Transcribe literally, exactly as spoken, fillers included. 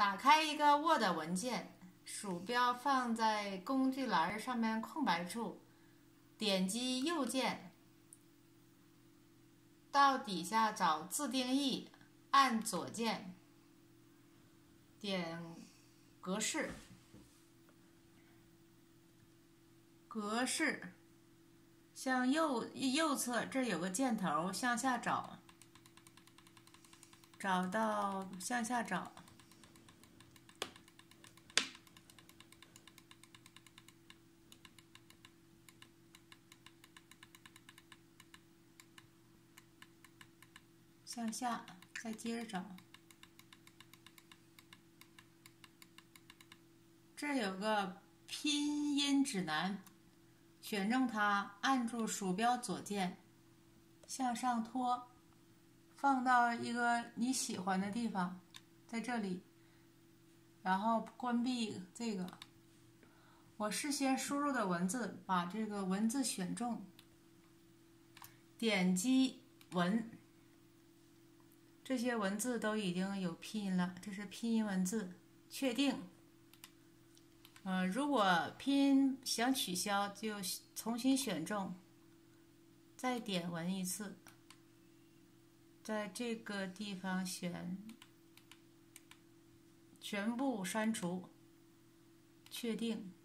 打开一个 Word 文件，鼠标放在工具栏上面空白处，点击右键，到底下找自定义，按左键，点格式，格式，向右右侧这有个箭头，向下找，找到向下找。向下，再接着找。这有个拼音指南，选中它，按住鼠标左键，向上拖，放到一个你喜欢的地方，在这里，然后关闭这个。我事先输入的文字，把这个文字选中，点击文。这些文字都已经有拼音了，这是拼音文字，确定。呃，如果拼音想取消，就重新选中，再点文一次，在这个地方选全部删除，确定。